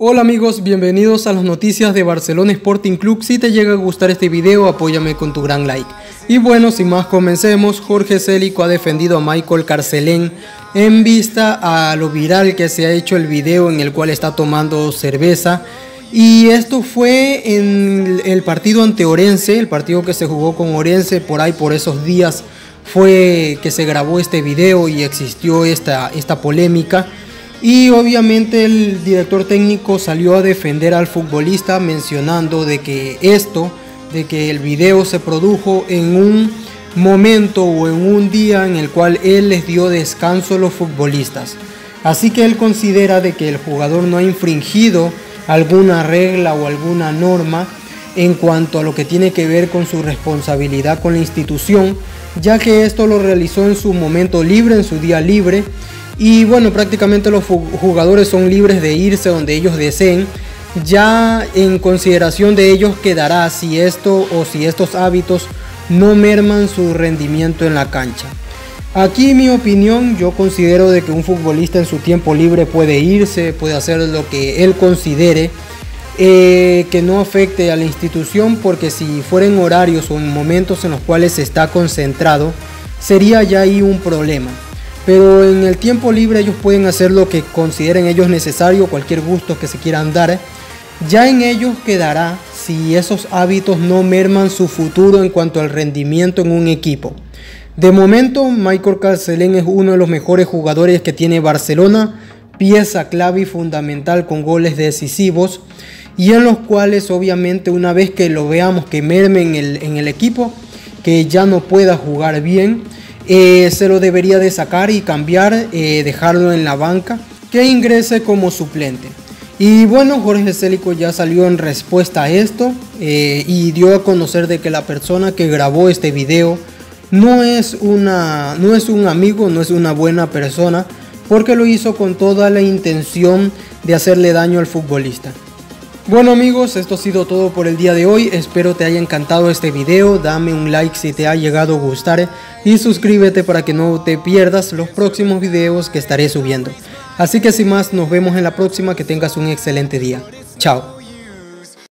Hola amigos, bienvenidos a las noticias de Barcelona Sporting Club. Si te llega a gustar este video, apóyame con tu gran like. Y bueno, sin más comencemos. Jorge Célico ha defendido a Michael Carcelén en vista a lo viral que se ha hecho el video en el cual está tomando cerveza. Y esto fue en el partido ante Orense, el partido que se jugó con Orense. Por ahí, por esos días fue que se grabó este video y existió esta polémica. Y obviamente el director técnico salió a defender al futbolista mencionando de que el video se produjo en un momento o en un día en el cual él les dio descanso a los futbolistas. Así que él considera de que el jugador no ha infringido alguna regla o alguna norma en cuanto a lo que tiene que ver con su responsabilidad con la institución, ya que esto lo realizó en su momento libre, en su día libre. Y bueno, prácticamente los jugadores son libres de irse donde ellos deseen. Ya en consideración de ellos quedará si estos hábitos no merman su rendimiento en la cancha. Aquí mi opinión, yo considero de que un futbolista en su tiempo libre puede irse, puede hacer lo que él considere, que no afecte a la institución, porque si fueran horarios o en momentos en los cuales está concentrado, sería ya ahí un problema. Pero en el tiempo libre ellos pueden hacer lo que consideren ellos necesario, cualquier gusto que se quieran dar. Ya en ellos quedará si esos hábitos no merman su futuro en cuanto al rendimiento en un equipo. De momento, Michael Carcelén es uno de los mejores jugadores que tiene Barcelona, pieza clave y fundamental con goles decisivos, y en los cuales obviamente una vez que lo veamos que merme en el equipo, que ya no pueda jugar bien, se lo debería de sacar y cambiar, dejarlo en la banca, que ingrese como suplente. Y bueno, Jorge Célico ya salió en respuesta a esto y dio a conocer de que la persona que grabó este video no es un amigo, no es una buena persona, porque lo hizo con toda la intención de hacerle daño al futbolista. Bueno amigos, esto ha sido todo por el día de hoy. Espero te haya encantado este video. Dame un like si te ha llegado a gustar y suscríbete para que no te pierdas los próximos videos que estaré subiendo. Así que sin más, nos vemos en la próxima. Que tengas un excelente día. Chao.